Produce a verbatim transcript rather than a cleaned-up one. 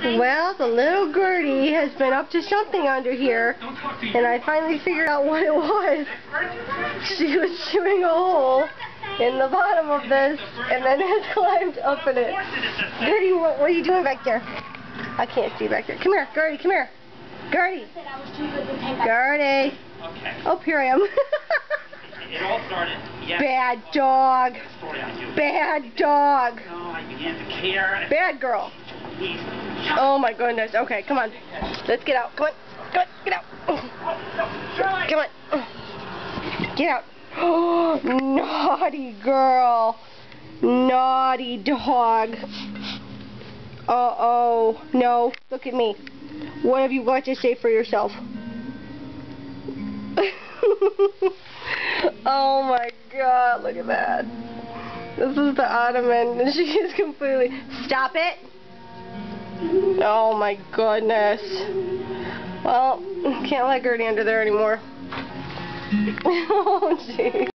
Well, the little Gertie has been up to something under here, and I finally figured out what it was. She was chewing a hole in the bottom of this, and then has climbed up in it. Gertie, what, what are you doing back there? I can't see back there. Come here, Gertie, come here. Gertie. Gertie. Okay. Oh, here I am. It all started. Yes. Bad dog. Bad dog. So I began to care. Bad girl. Oh my goodness. Okay, come on. Let's get out. Come on. Come on. Get out. Come on. Get out. Oh, naughty girl. Naughty dog. Uh-oh. No. Look at me. What have you got to say for yourself? Oh my God, look at that. This is the ottoman, and she is completely... Stop it! Oh my goodness. Well, can't let Gertie under there anymore. Oh, jeez.